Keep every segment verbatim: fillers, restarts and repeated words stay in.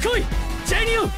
来いジェニオ。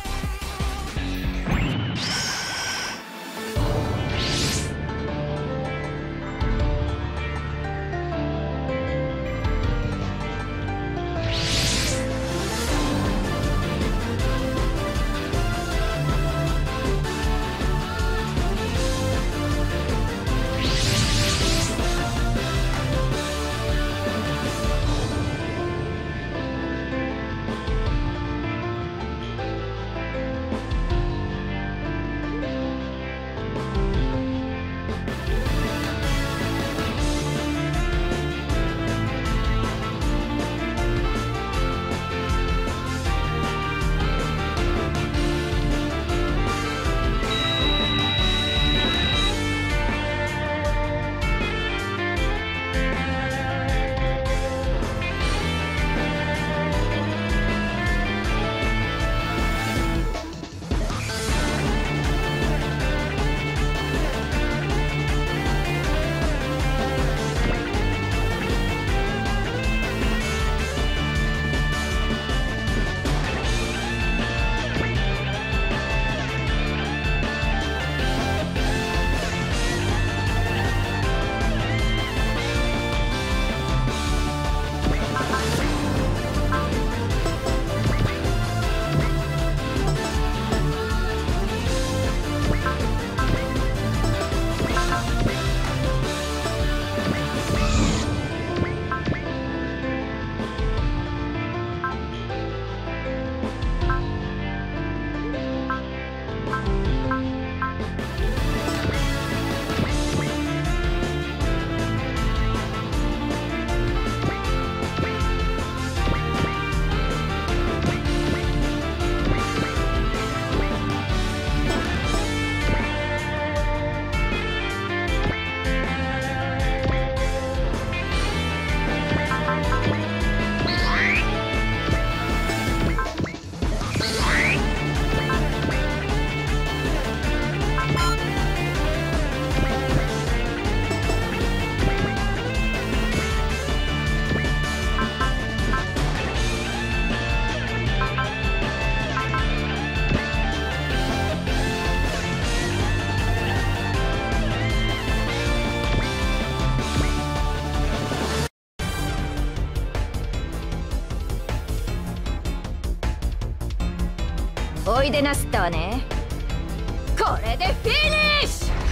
おいでなすったわね。これでフィニッシュ。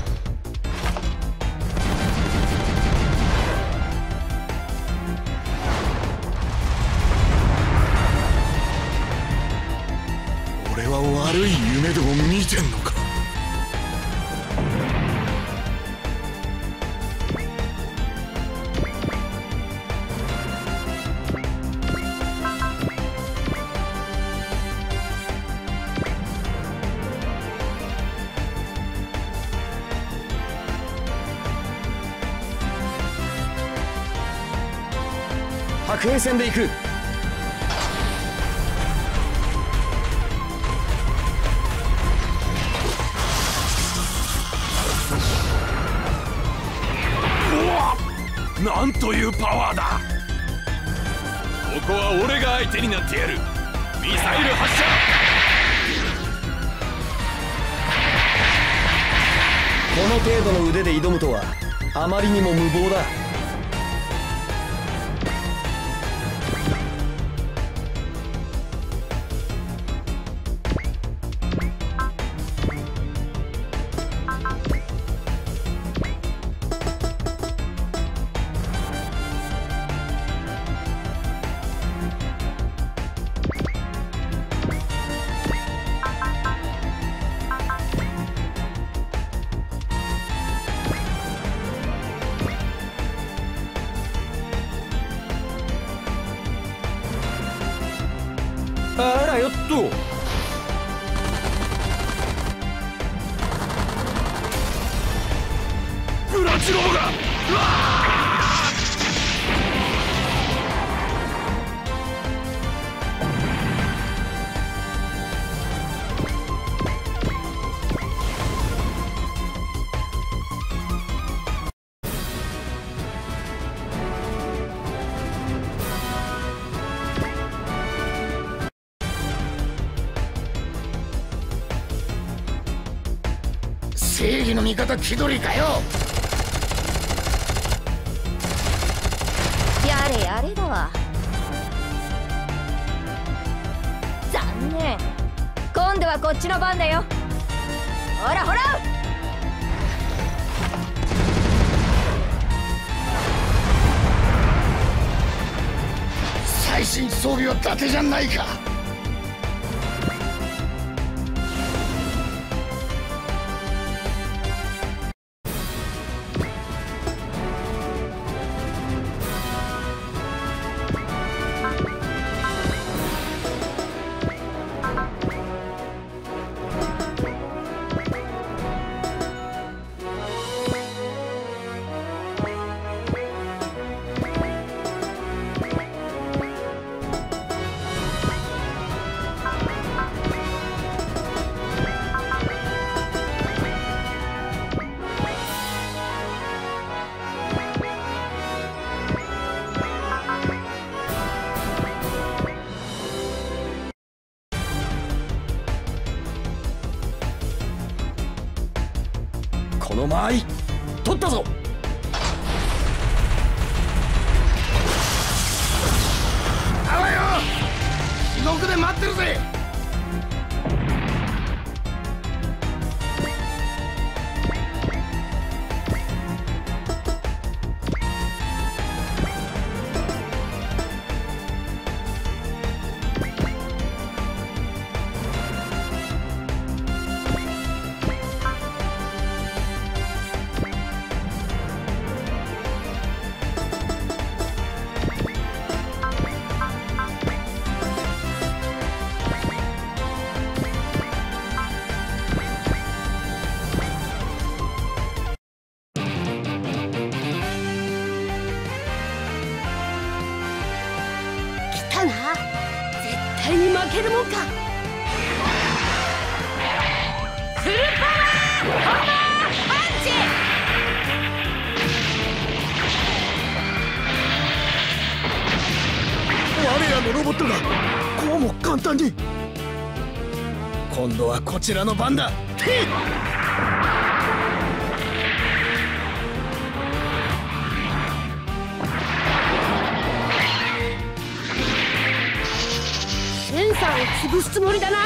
俺は悪い夢でも見てんのか。 白兵戦で行く。 なんというパワーだ。ここは俺が相手になってやる。ミサイル発射。 この程度の腕で挑むとはあまりにも無謀だ。あらよっと。 グラチロブがうわー正義の味方気取りかよ。 やれやれだわ。残念。今度はこっちの番だよ。ほらほら。 最新装備は伊達じゃないか。 この間合い取ったぞ。 あわよ、地獄で待ってるぜ。 来たな。絶対に負けるもんか。フルパワーハンマーパンチ。 我らのロボットがこうも簡単に。今度はこちらの番だ。へっ。 センサーを潰すつもりだな。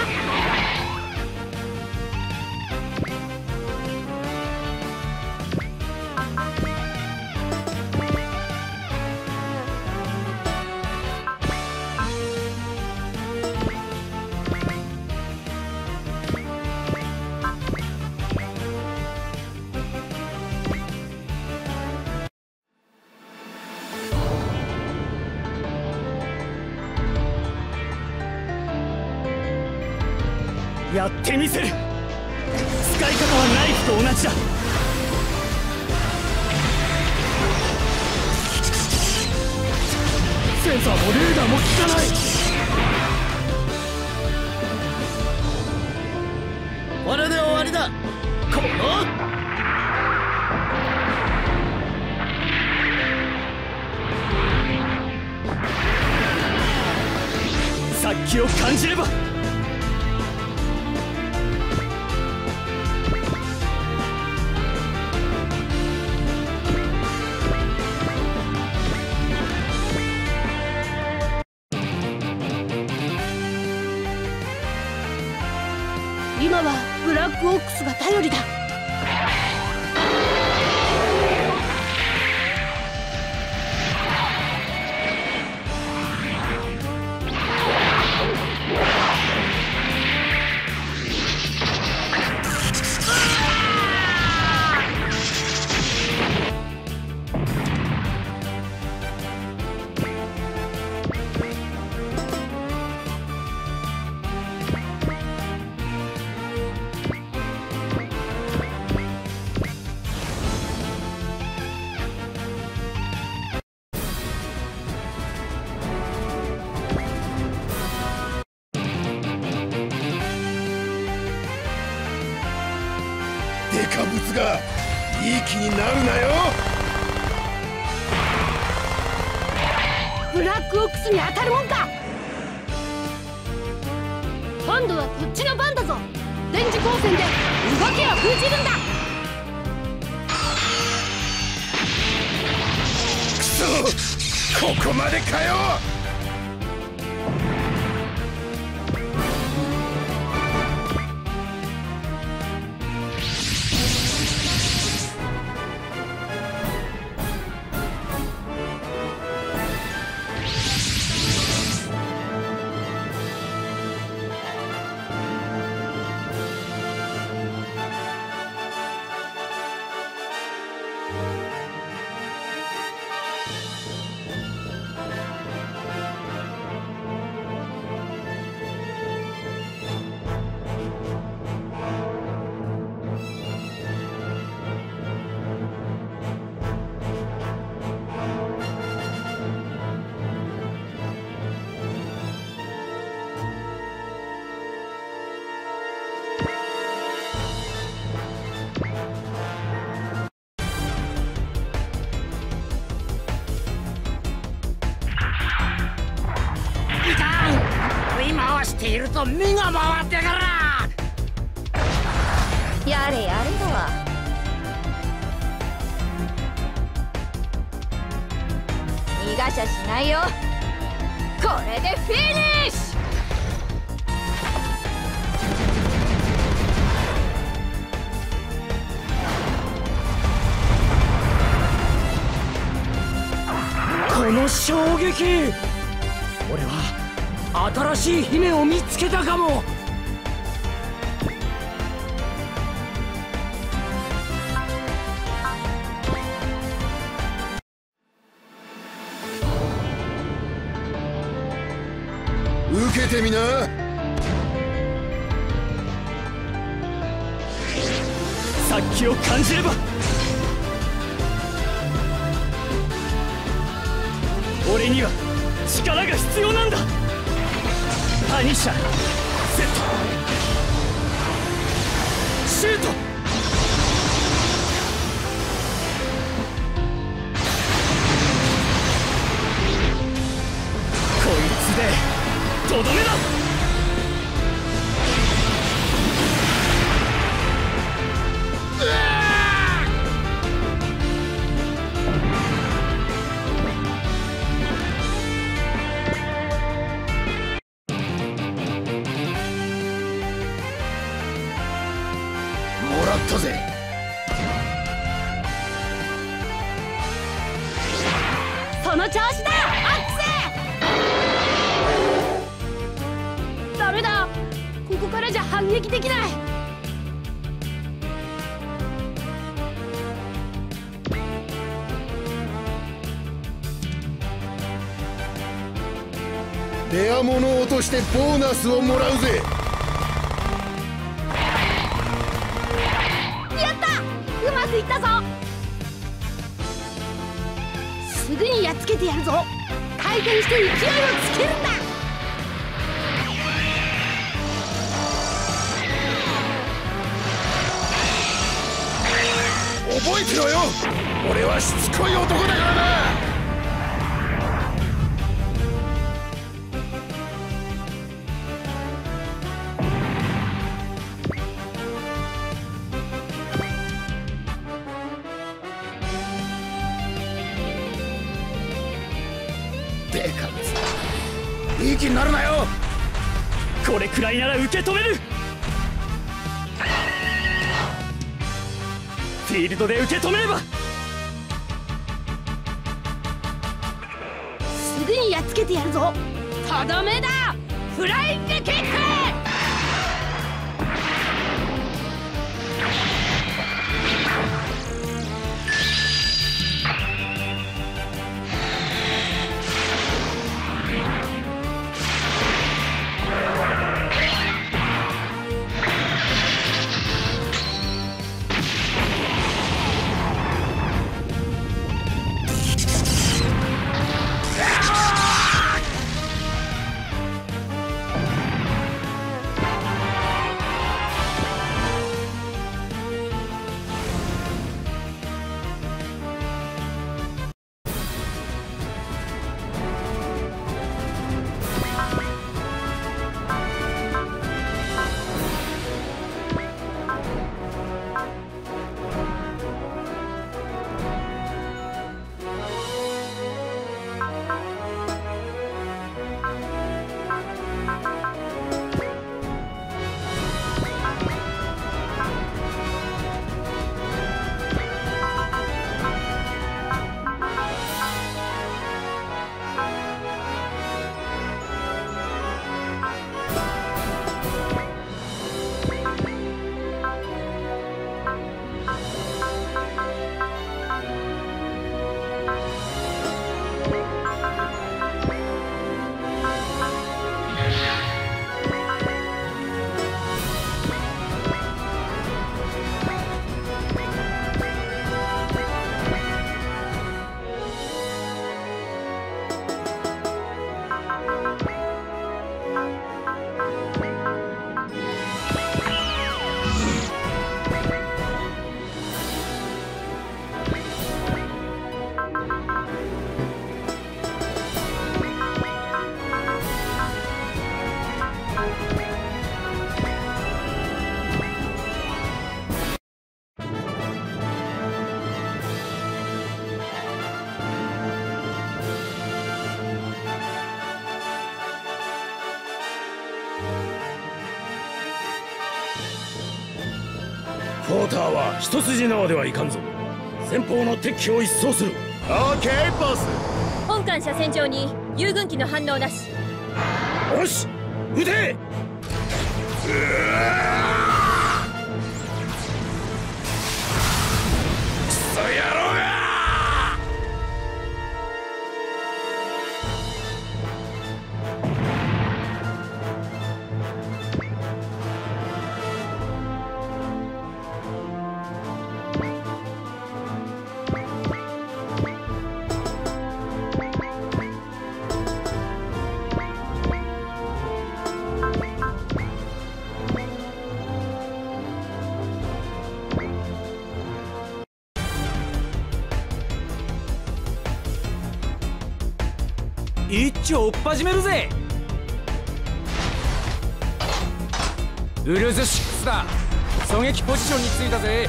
やってみせる。使い方はナイフと同じだ。センサーもレーダーも効かない。これで終わりだ。この殺気を感じれば。 今はブラックオックスが頼りだ。 デカブツがいい気になるなよ。 ブラックオックスに当たるもんか。今度はこっちの番だぞ。電磁光線で動きを封じるんだ。 そここまでかよ。 していると目が回ってから。 やれやれだわ。逃がしゃしないよ。これでフィニッシュ。 この衝撃、俺は新しい姫を見つけたかも。 受けてみな。 殺気を感じれば俺には力が必要なんだ。パニッシャーセット、シュート。こいつでとどめだ。 もらったぜ。 その調子だ、アックス。ダメだ、ここからじゃ反撃できない。 レア物を落としてボーナスをもらうぜ。 やった、うまくいったぞ。すぐにやっつけてやるぞ。回転して勢いをつけるんだ。 覚えてろよ、俺はしつこい男だからな。でかつ、いい気になるなよ。 これくらいなら受け止める。フィールドで受け止めれば。 すぐにやっつけてやるぞ。とどめだ、フライングキック。 ポーターは一筋縄ではいかんぞ。前方の敵機を一掃する。オーケーボス。 本艦車線上に友軍機の反応なし。 よし、撃て。うわクソ野郎が。 一丁追っ始めるぜ。ウルズろくだ。狙撃ポジションについたぜ。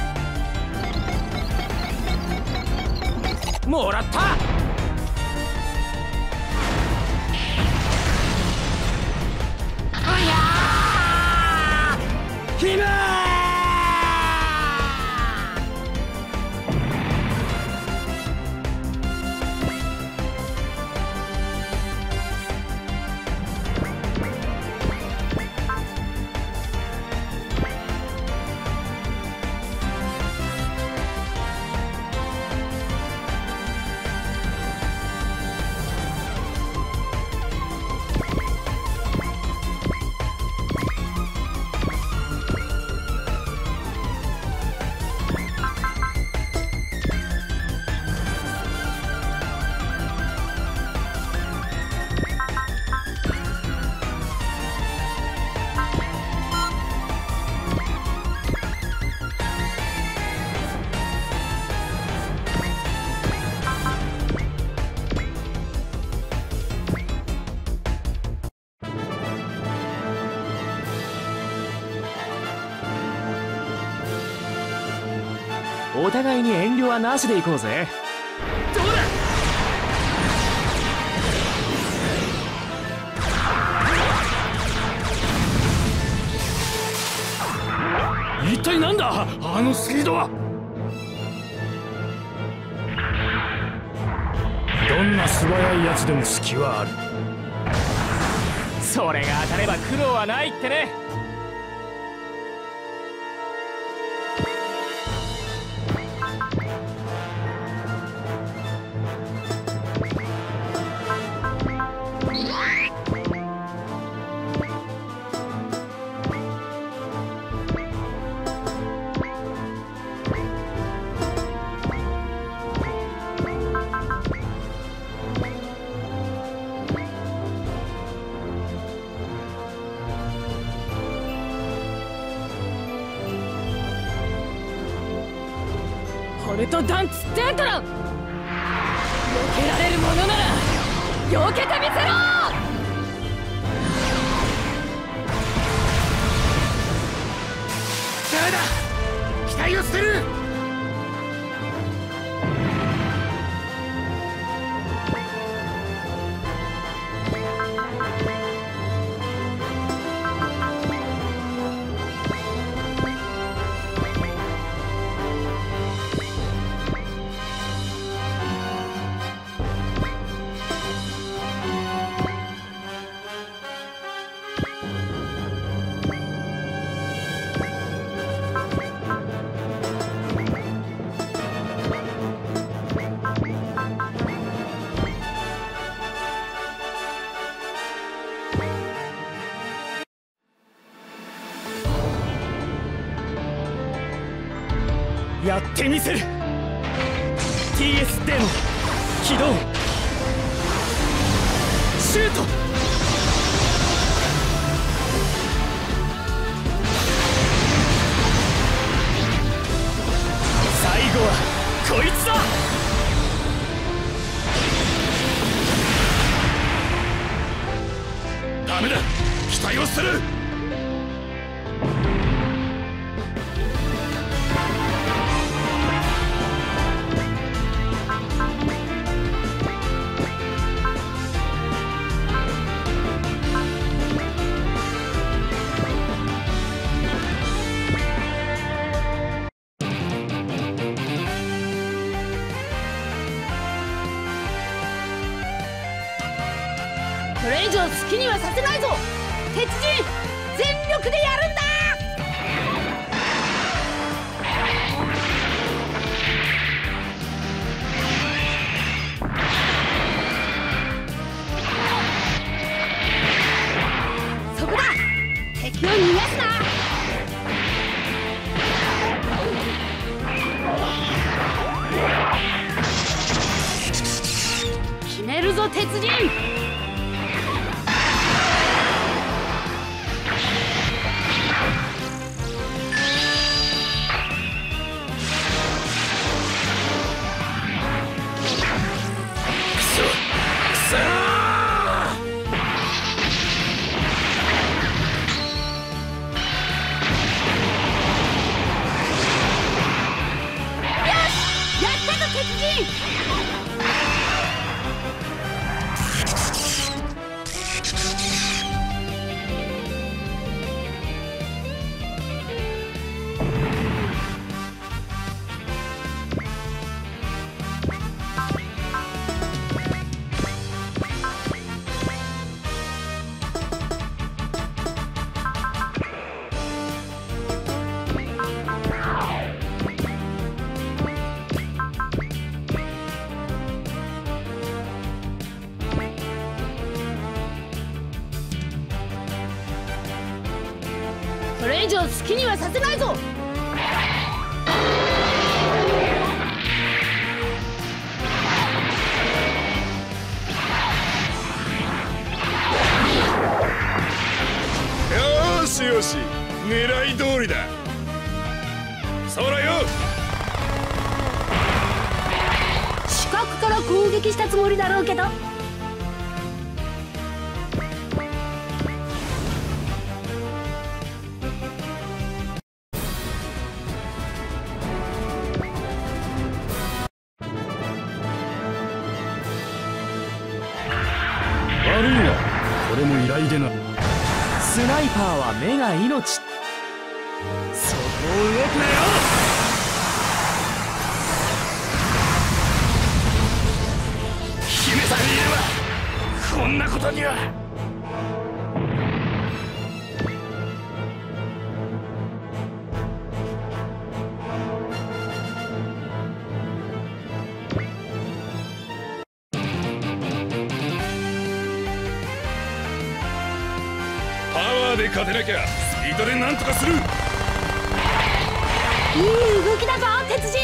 もらった。あやーひめー。お互いに遠慮はなしでいこうぜ。 どうだ。一体なんだあのスピードは。どんな素早いやつでも隙はある。 それが当たれば苦労はないってね。 ホルトダンツテントラン。避けられるものなら避けてみせろ。 ダメだ、機体を捨てる。 やってみせる。 ティーエス デーモン起動。シュート。最後はこいつだ。 ダメだ、機体を捨てる。 れ以上好きにはさせないぞ。鉄人全力でやるんだ。そこだ、敵を逃がすな。決めるぞ鉄人。それ以上好きにはさせないぞ。 よしよし、狙い通りだ。そらよ。 死角から攻撃したつもりだろうけど。 悪いな、これも依頼でな。 スナイパーは目が命。 そこを動くなよ。姫さんいればこんなことには。 パワーで勝てなきゃスピードでなんとかする。 いい動きだぞ鉄人。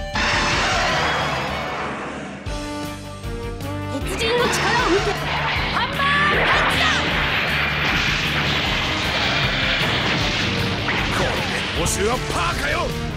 鉄人の力を見てハンマーパンチだ。 これで報酬はパーかよ。